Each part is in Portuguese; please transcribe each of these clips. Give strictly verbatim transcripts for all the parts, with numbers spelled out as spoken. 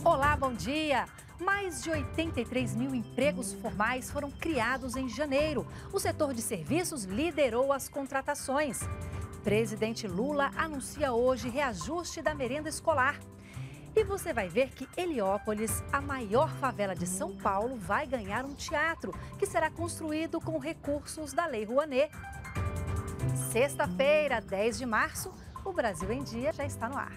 Olá, bom dia! Mais de oitenta e três mil empregos formais foram criados em janeiro. O setor de serviços liderou as contratações. Presidente Lula anuncia hoje reajuste da merenda escolar. E você vai ver que Heliópolis, a maior favela de São Paulo, vai ganhar um teatro que será construído com recursos da Lei Rouanet. Sexta-feira, dez de março, o Brasil em Dia já está no ar.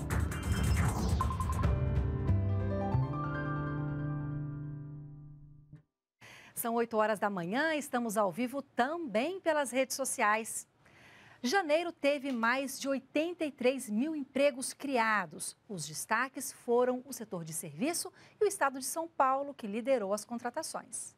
São oito horas da manhã, estamos ao vivo também pelas redes sociais. Janeiro teve mais de oitenta e três mil empregos criados. Os destaques foram o setor de serviço e o estado de São Paulo, que liderou as contratações.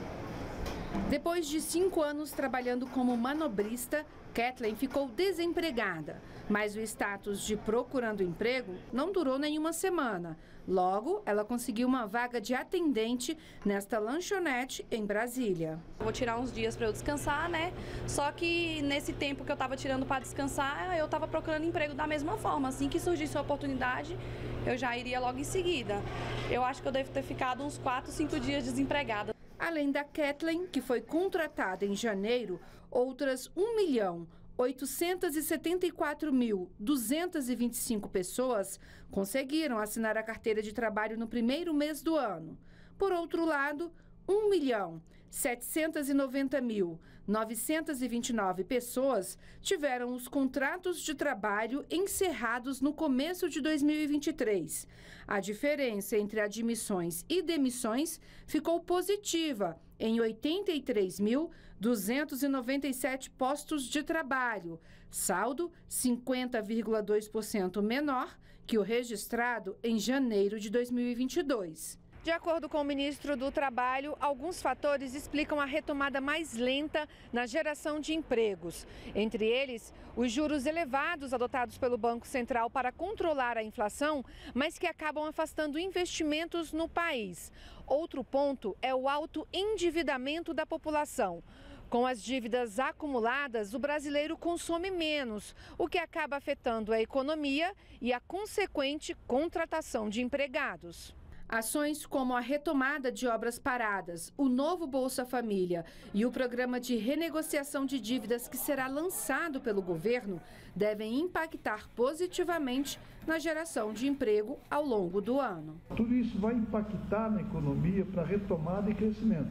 Depois de cinco anos trabalhando como manobrista, Kathleen ficou desempregada. Mas o status de procurando emprego não durou nenhuma semana. Logo, ela conseguiu uma vaga de atendente nesta lanchonete em Brasília. Vou tirar uns dias para eu descansar, né? Só que nesse tempo que eu estava tirando para descansar, eu estava procurando emprego da mesma forma. Assim que surgisse a oportunidade, eu já iria logo em seguida. Eu acho que eu devo ter ficado uns quatro, cinco dias desempregada. Além da Kathleen, que foi contratada em janeiro, outras um milhão oitocentos e setenta e quatro mil duzentos e vinte e cinco pessoas conseguiram assinar a carteira de trabalho no primeiro mês do ano. Por outro lado, um milhão setecentos e noventa mil novecentos e vinte e nove pessoas tiveram os contratos de trabalho encerrados no começo de dois mil e vinte e três. A diferença entre admissões e demissões ficou positiva em oitenta e três mil duzentos e noventa e sete postos de trabalho, saldo cinquenta vírgula dois por cento menor que o registrado em janeiro de dois mil e vinte e dois. De acordo com o ministro do Trabalho, alguns fatores explicam a retomada mais lenta na geração de empregos. Entre eles, os juros elevados adotados pelo Banco Central para controlar a inflação, mas que acabam afastando investimentos no país. Outro ponto é o alto endividamento da população. Com as dívidas acumuladas, o brasileiro consome menos, o que acaba afetando a economia e a consequente contratação de empregados. Ações como a retomada de obras paradas, o novo Bolsa Família e o programa de renegociação de dívidas que será lançado pelo governo devem impactar positivamente na geração de emprego ao longo do ano. Tudo isso vai impactar na economia para retomada e crescimento.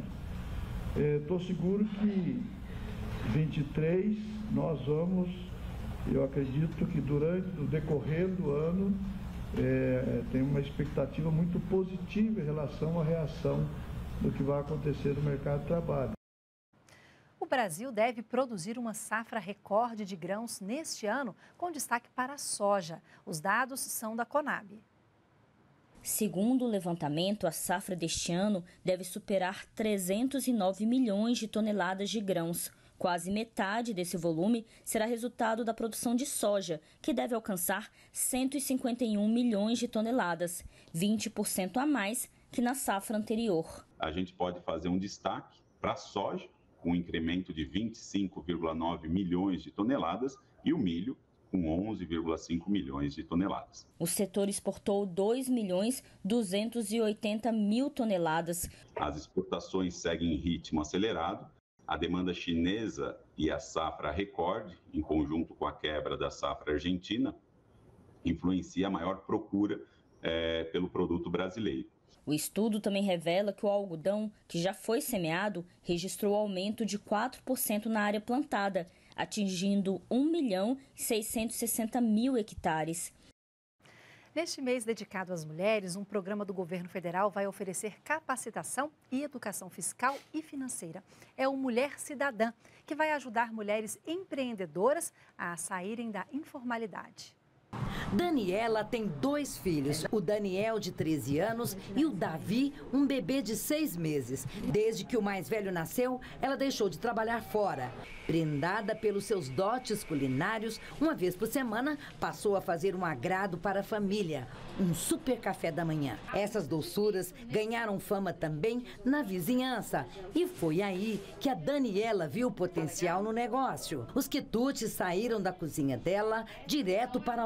Estou seguro que vinte e três nós vamos, eu acredito que durante o decorrer do ano, É, tem uma expectativa muito positiva em relação à reação do que vai acontecer no mercado de trabalho. O Brasil deve produzir uma safra recorde de grãos neste ano, com destaque para a soja. Os dados são da Conab. Segundo o levantamento, a safra deste ano deve superar trezentos e nove milhões de toneladas de grãos. Quase metade desse volume será resultado da produção de soja, que deve alcançar cento e cinquenta e um milhões de toneladas, vinte por cento a mais que na safra anterior. A gente pode fazer um destaque para a soja, com um incremento de vinte e cinco vírgula nove milhões de toneladas, e o milho, com onze vírgula cinco milhões de toneladas. O setor exportou dois milhões duzentos e oitenta mil toneladas. As exportações seguem em ritmo acelerado. A demanda chinesa e a safra recorde, em conjunto com a quebra da safra argentina, influencia a maior procura é, pelo produto brasileiro. O estudo também revela que o algodão, que já foi semeado, registrou aumento de quatro por cento na área plantada, atingindo um milhão seiscentos e sessenta mil hectares. Neste mês dedicado às mulheres, um programa do governo federal vai oferecer capacitação e educação fiscal e financeira. É o Mulher Cidadã, que vai ajudar mulheres empreendedoras a saírem da informalidade. Daniela tem dois filhos, o Daniel, de treze anos, e o Davi, um bebê de seis meses. Desde que o mais velho nasceu, ela deixou de trabalhar fora. Prendada pelos seus dotes culinários, uma vez por semana, passou a fazer um agrado para a família, um super café da manhã. Essas doçuras ganharam fama também na vizinhança. E foi aí que a Daniela viu o potencial no negócio. Os quitutes saíram da cozinha dela direto para outra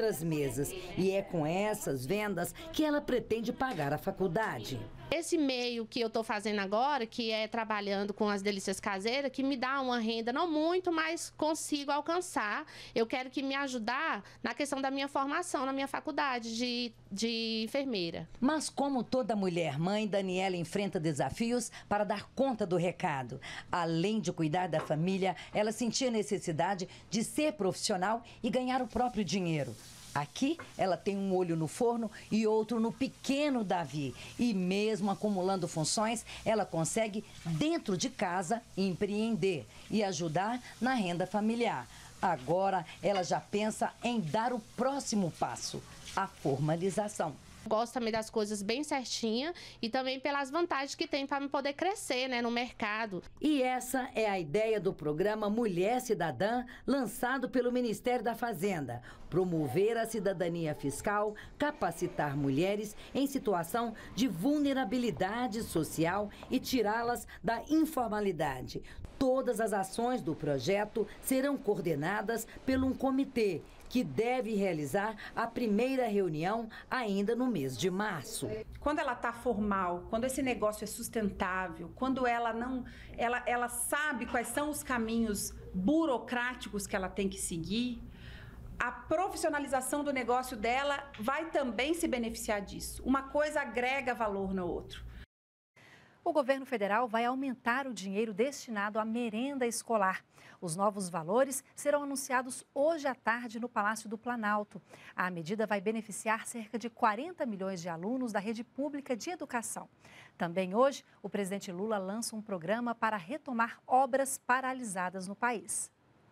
outras mesas. E é com essas vendas que ela pretende pagar a faculdade. Esse meio que eu estou fazendo agora, que é trabalhando com as delícias caseiras, que me dá uma renda, não muito, mas consigo alcançar. Eu quero que me ajudar na questão da minha formação, na minha faculdade de, de enfermeira. Mas como toda mulher mãe, Daniela enfrenta desafios para dar conta do recado. Além de cuidar da família, ela sentia necessidade de ser profissional e ganhar o próprio dinheiro. Aqui, ela tem um olho no forno e outro no pequeno Davi. E mesmo acumulando funções, ela consegue, dentro de casa, empreender e ajudar na renda familiar. Agora, ela já pensa em dar o próximo passo, a formalização. Gosto também das coisas bem certinha e também pelas vantagens que tem para me poder crescer, né, no mercado. E essa é a ideia do programa Mulher Cidadã, lançado pelo Ministério da Fazenda. Promover a cidadania fiscal, capacitar mulheres em situação de vulnerabilidade social e tirá-las da informalidade. Todas as ações do projeto serão coordenadas por um comitê que deve realizar a primeira reunião ainda no mês de março. Quando ela está formal, quando esse negócio é sustentável, quando ela não, ela, ela sabe quais são os caminhos burocráticos que ela tem que seguir, a profissionalização do negócio dela vai também se beneficiar disso. Uma coisa agrega valor no outro. O governo federal vai aumentar o dinheiro destinado à merenda escolar. Os novos valores serão anunciados hoje à tarde no Palácio do Planalto. A medida vai beneficiar cerca de quarenta milhões de alunos da rede pública de educação. Também hoje, o presidente Lula lança um programa para retomar obras paralisadas no país.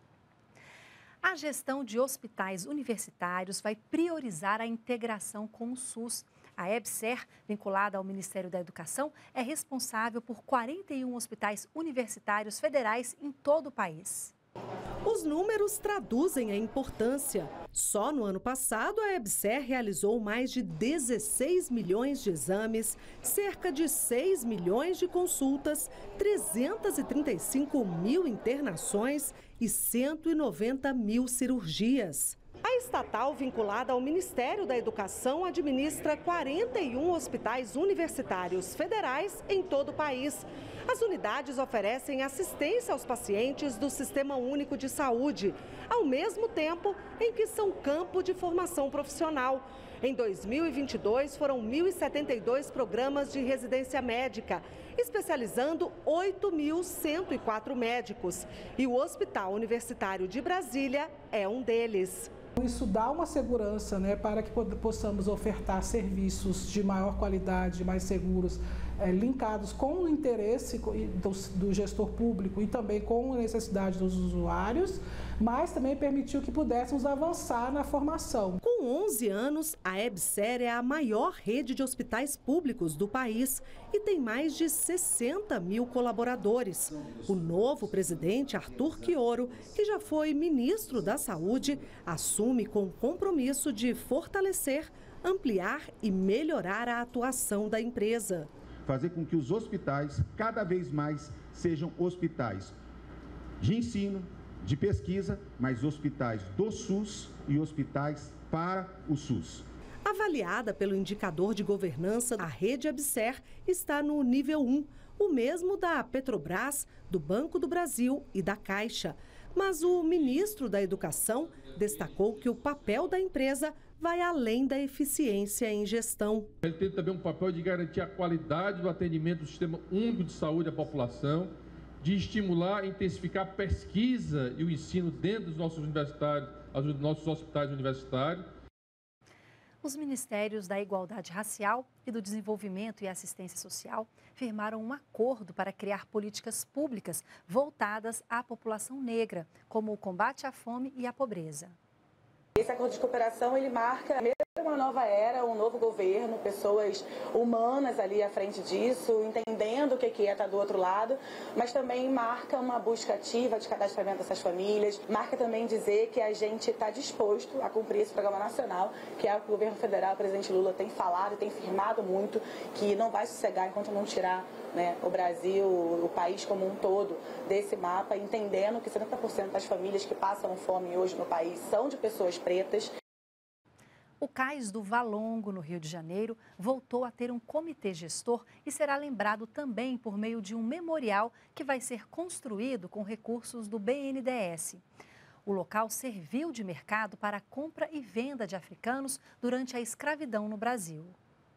A gestão de hospitais universitários vai priorizar a integração com o SUS. A EBSER, vinculada ao Ministério da Educação, é responsável por quarenta e um hospitais universitários federais em todo o país. Os números traduzem a importância. Só no ano passado, a EBSER realizou mais de dezesseis milhões de exames, cerca de seis milhões de consultas, trezentas e trinta e cinco mil internações e cento e noventa mil cirurgias. A estatal vinculada ao Ministério da Educação administra quarenta e um hospitais universitários federais em todo o país. As unidades oferecem assistência aos pacientes do Sistema Único de Saúde, ao mesmo tempo em que são campo de formação profissional. Em dois mil e vinte e dois, foram mil e setenta e dois programas de residência médica, especializando oito mil cento e quatro médicos. E o Hospital Universitário de Brasília é um deles. Isso dá uma segurança, né, para que possamos ofertar serviços de maior qualidade, mais seguros, é, linkados com o interesse do, do gestor público e também com a necessidade dos usuários, mas também permitiu que pudéssemos avançar na formação. Com onze anos, a EBSER é a maior rede de hospitais públicos do país e tem mais de sessenta mil colaboradores. O novo presidente, Arthur Quioro, que já foi ministro da Saúde, assume com o compromisso de fortalecer, ampliar e melhorar a atuação da empresa. Fazer com que os hospitais cada vez mais sejam hospitais de ensino, de pesquisa, mas hospitais do SUS e hospitais para o SUS. Avaliada pelo indicador de governança, a rede EBSER está no nível um, o mesmo da Petrobras, do Banco do Brasil e da Caixa. Mas o ministro da Educação destacou que o papel da empresa vai além da eficiência em gestão. Ele tem também um papel de garantir a qualidade do atendimento do Sistema Único de Saúde à população, de estimular e intensificar a pesquisa e o ensino dentro dos nossos universitários, dos nossos hospitais universitários. Os Ministérios da Igualdade Racial e do Desenvolvimento e Assistência Social firmaram um acordo para criar políticas públicas voltadas à população negra, como o combate à fome e à pobreza. Esse acordo de cooperação, ele marca uma nova era, um novo governo, pessoas humanas ali à frente disso, entendendo o que é estar do outro lado, mas também marca uma busca ativa de cadastramento dessas famílias, marca também dizer que a gente está disposto a cumprir esse programa nacional, que é o que o governo federal, o presidente Lula, tem falado e tem firmado muito, que não vai sossegar enquanto não tirar, né, o Brasil, o país como um todo desse mapa, entendendo que setenta por cento das famílias que passam fome hoje no país são de pessoas pretas. O Cais do Valongo, no Rio de Janeiro, voltou a ter um comitê gestor e será lembrado também por meio de um memorial que vai ser construído com recursos do B N D E S. O local serviu de mercado para a compra e venda de africanos durante a escravidão no Brasil.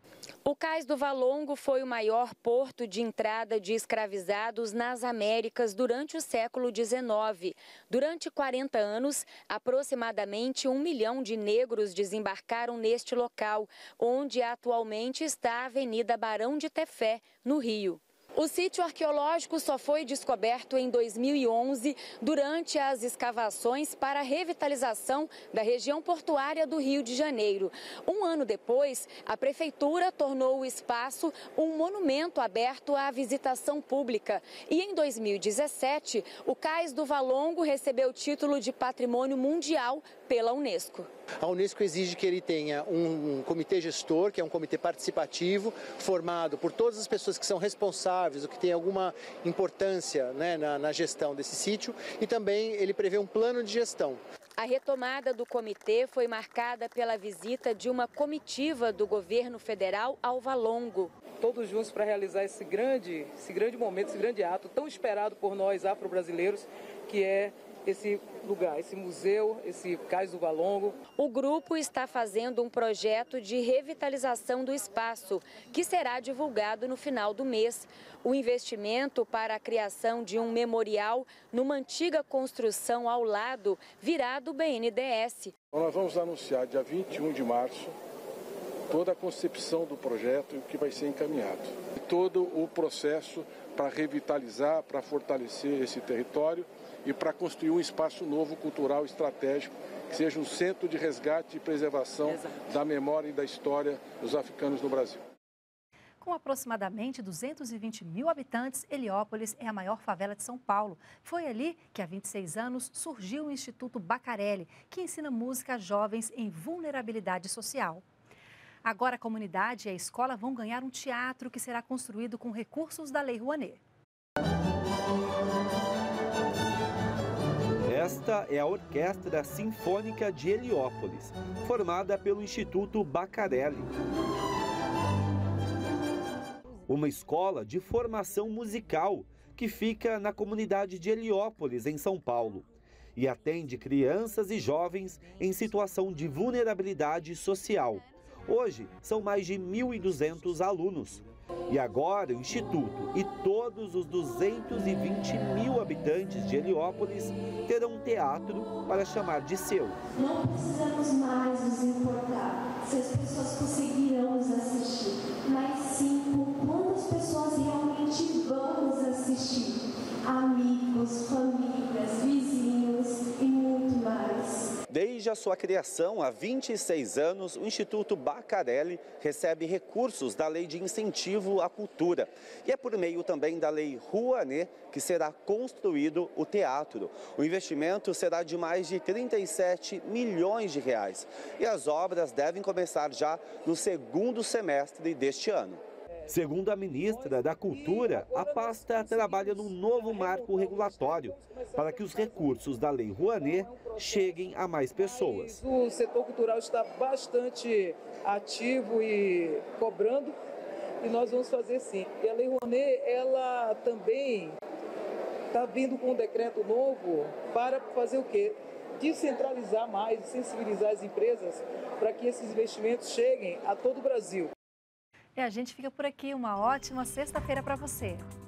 O Cais do Valongo foi o maior porto de entrada de escravizados nas Américas durante o século dezenove. Durante quarenta anos, aproximadamente um milhão de negros desembarcaram neste local, onde atualmente está a Avenida Barão de Tefé, no Rio. O sítio arqueológico só foi descoberto em dois mil e onze, durante as escavações para a revitalização da região portuária do Rio de Janeiro. Um ano depois, a prefeitura tornou o espaço um monumento aberto à visitação pública. E em dois mil e dezessete, o Cais do Valongo recebeu o título de Patrimônio Mundial pela Unesco. A Unesco exige que ele tenha um, um comitê gestor, que é um comitê participativo, formado por todas as pessoas que são responsáveis ou que têm alguma importância, né, na, na gestão desse sítio, e também ele prevê um plano de gestão. A retomada do comitê foi marcada pela visita de uma comitiva do governo federal ao Valongo. Todos juntos para realizar esse grande, esse grande momento, esse grande ato tão esperado por nós afro-brasileiros, que é esse lugar, esse museu, esse Cais do Valongo. O grupo está fazendo um projeto de revitalização do espaço, que será divulgado no final do mês. O investimento para a criação de um memorial numa antiga construção ao lado virá do B N D E S. Nós vamos anunciar dia vinte e um de março toda a concepção do projeto e o que vai ser encaminhado. Todo o processo para revitalizar, para fortalecer esse território e para construir um espaço novo, cultural, estratégico, que seja um centro de resgate e preservação Exato. Da memória e da história dos africanos no Brasil. Com aproximadamente duzentos e vinte mil habitantes, Heliópolis é a maior favela de São Paulo. Foi ali que há vinte e seis anos surgiu o Instituto Bacarelli, que ensina música a jovens em vulnerabilidade social. Agora a comunidade e a escola vão ganhar um teatro que será construído com recursos da Lei Rouanet. Esta é a Orquestra Sinfônica de Heliópolis, formada pelo Instituto Bacarelli. Uma escola de formação musical que fica na comunidade de Heliópolis, em São Paulo, e atende crianças e jovens em situação de vulnerabilidade social. Hoje, são mais de mil e duzentos alunos. E agora o Instituto e todos os duzentos e vinte mil habitantes de Heliópolis terão um teatro para chamar de seu. Não precisamos mais nos importar se as pessoas conseguirão nos assistir, mas sim por quantas pessoas realmente vão nos assistir. Amigos, famílias, vizinhos e muito mais. Desde a sua criação, há vinte e seis anos, o Instituto Bacarelli recebe recursos da Lei de Incentivo à Cultura. E é por meio também da Lei Rouanet que será construído o teatro. O investimento será de mais de trinta e sete milhões de reais. E as obras devem começar já no segundo semestre deste ano. Segundo a ministra da Cultura, a pasta trabalha num novo marco regulatório para que os recursos da Lei Rouanet cheguem a mais pessoas. O setor cultural está bastante ativo e cobrando, e nós vamos fazer sim. E a Lei Rouanet, ela também está vindo com um decreto novo para fazer o quê? Descentralizar mais, sensibilizar as empresas para que esses investimentos cheguem a todo o Brasil. E a gente fica por aqui. Uma ótima sexta-feira para você.